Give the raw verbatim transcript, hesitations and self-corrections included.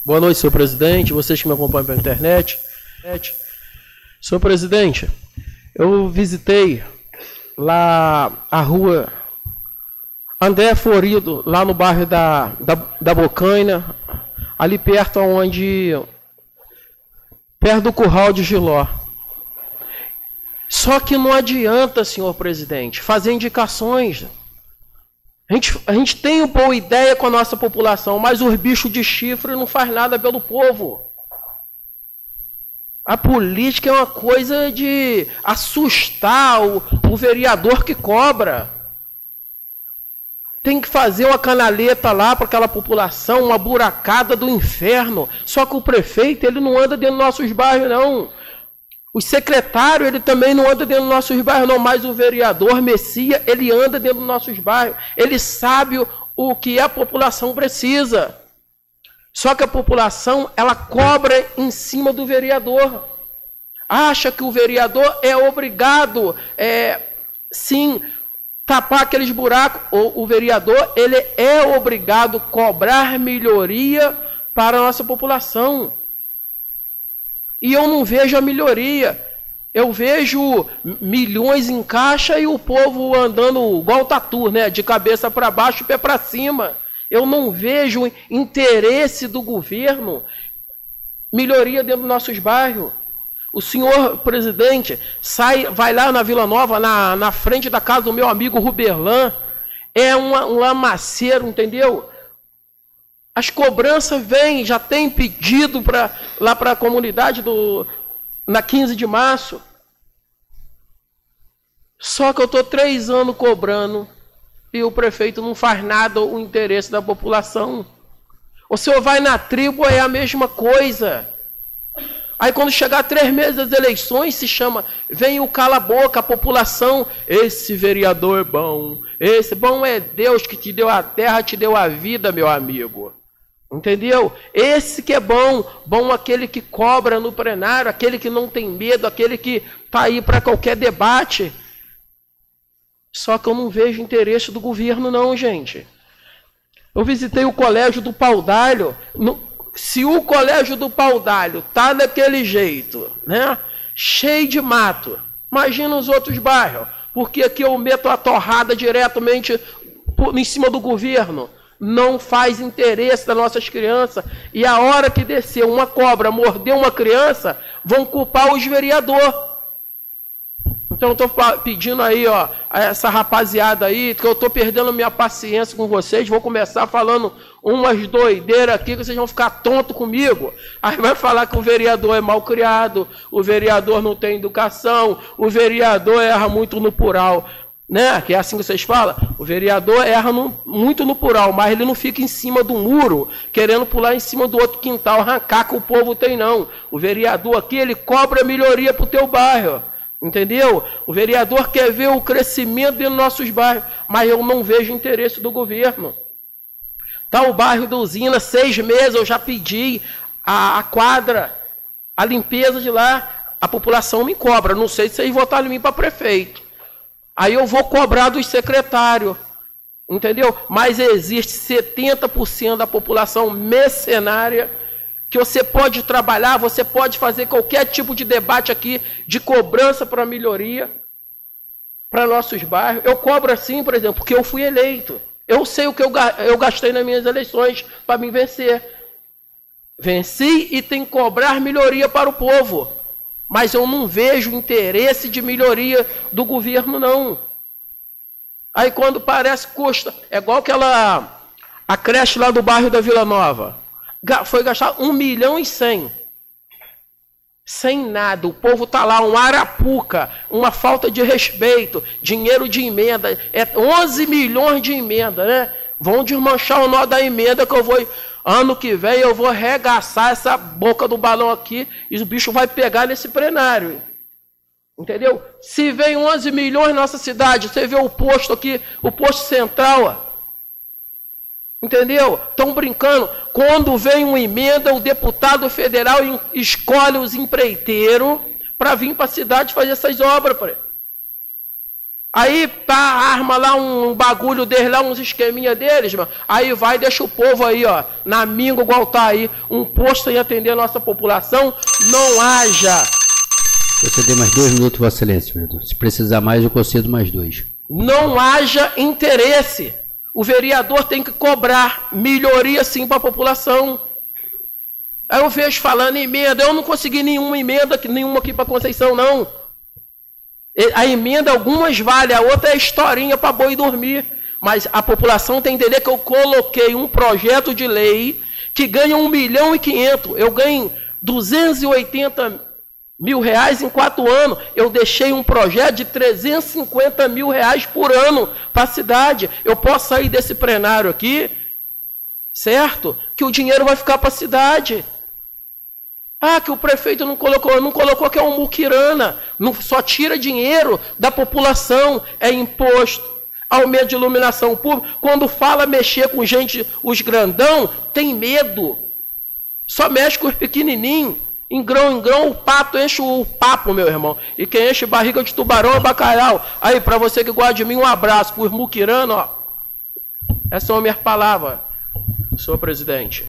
Boa noite, senhor presidente, vocês que me acompanham pela internet. Senhor presidente, eu visitei lá a rua André Florido, lá no bairro da, da, da Bocaina, ali perto onde, perto do Curral de Giló. Só que não adianta, senhor presidente, fazer indicações. A gente, a gente tem uma boa ideia com a nossa população, mas os bichos de chifre não faz nada pelo povo. A política é uma coisa de assustar o, o vereador que cobra. Tem que fazer uma canaleta lá para aquela população, uma buracada do inferno. Só que o prefeito, ele não anda dentro dos nossos bairros, não. O secretário, ele também não anda dentro dos nossos bairros, não. Mas o vereador Messias, ele anda dentro dos nossos bairros. Ele sabe o, o que a população precisa. Só que a população, ela cobra em cima do vereador. Acha que o vereador é obrigado, é, sim, tapar aqueles buracos. O, o vereador, ele é obrigado a cobrar melhoria para a nossa população. E eu não vejo a melhoria. Eu vejo milhões em caixa e o povo andando igual o tatu, né? De cabeça para baixo e pé para cima. Eu não vejo interesse do governo, melhoria dentro dos nossos bairros. O senhor presidente sai, vai lá na Vila Nova, na, na frente da casa do meu amigo Ruberlan, é um, um lamaceiro, entendeu? As cobranças vêm, já tem pedido pra, lá para a comunidade do, na quinze de março. Só que eu estou três anos cobrando e o prefeito não faz nada o interesse da população. O senhor vai na tribo, é a mesma coisa. Aí quando chegar três meses das eleições, se chama, vem o cala-boca, a população, esse vereador é bom, esse bom é Deus que te deu a terra, te deu a vida, meu amigo. Entendeu? Esse que é bom, bom aquele que cobra no plenário, aquele que não tem medo, aquele que está aí para qualquer debate. Só que eu não vejo interesse do governo não, gente. Eu visitei o colégio do Paudalho. No, se o colégio do Paudalho tá daquele jeito, né? Cheio de mato, imagina os outros bairros. Porque aqui eu meto a torrada diretamente por, em cima do governo. Não faz interesse das nossas crianças. E a hora que descer uma cobra, morder uma criança, vão culpar os vereadores. Então eu estou pedindo aí, ó, a essa rapaziada aí, que eu estou perdendo minha paciência com vocês, vou começar falando umas doideiras aqui, que vocês vão ficar tontos comigo. Aí vai falar que o vereador é mal criado, o vereador não tem educação, o vereador erra muito no plural, né? Que é assim que vocês falam. O vereador erra no, muito no plural, mas ele não fica em cima do muro, querendo pular em cima do outro quintal, arrancar que o povo tem, não. O vereador aqui, ele cobra melhoria para o teu bairro. Entendeu? O vereador quer ver o crescimento dentro dos nossos bairros, mas eu não vejo interesse do governo. Tá o bairro da Usina, seis meses eu já pedi a, a quadra, a limpeza de lá, a população me cobra. Não sei se vocês votaram em mim para prefeito. Aí eu vou cobrar dos secretários, entendeu? Mas existe setenta por cento da população mercenária que você pode trabalhar, você pode fazer qualquer tipo de debate aqui, de cobrança para melhoria, para nossos bairros. Eu cobro assim, por exemplo, porque eu fui eleito. Eu sei o que eu, eu gastei nas minhas eleições para me vencer. Venci e tem que cobrar melhoria para o povo. Mas eu não vejo interesse de melhoria do governo, não. Aí quando parece custa, é igual aquela, a creche lá do bairro da Vila Nova. Foi gastar um milhão e cem. Sem nada. O povo está lá, um arapuca, uma falta de respeito, dinheiro de emenda. É onze milhões de emenda, né? Vão desmanchar o nó da emenda que eu vou... Ano que vem eu vou arregaçar essa boca do balão aqui e o bicho vai pegar nesse plenário. Entendeu? Se vem onze milhões na nossa cidade, você vê o posto aqui, o posto central, ó. Entendeu? Estão brincando. Quando vem uma emenda, o deputado federal escolhe os empreiteiros para vir para a cidade fazer essas obras. Aí tá, arma lá um bagulho deles, lá uns esqueminha deles, mano. Aí vai, deixa o povo aí, ó, na minga, igual tá aí, um posto em atender a nossa população. Não haja. Eu ceder mais dois minutos, Vossa Excelência, vereador. Se precisar mais, eu concedo mais dois. Não haja interesse. O vereador tem que cobrar melhoria sim para a população. Aí eu vejo falando emenda, eu não consegui nenhuma emenda, nenhuma aqui para Conceição, não. A emenda, algumas vale, a outra é historinha para boi dormir. Mas a população tem que entender que eu coloquei um projeto de lei que ganha um milhão e quinhentos. Eu ganho duzentos e oitenta mil reais em quatro anos. Eu deixei um projeto de trezentos e cinquenta mil reais por ano para a cidade. Eu posso sair desse plenário aqui, certo? Que o dinheiro vai ficar para a cidade. Ah, que o prefeito não colocou, não colocou que é um muquirana, não, só tira dinheiro da população, é imposto, aumento de iluminação pública. Quando fala mexer com gente, os grandão, tem medo. Só mexe com os pequenininhos. Em grão em grão, o pato enche o papo, meu irmão. E quem enche barriga de tubarão é bacalhau. Aí, para você que gosta de mim, um abraço. Por muquirana, ó. Essas são as minhas palavras, senhor presidente.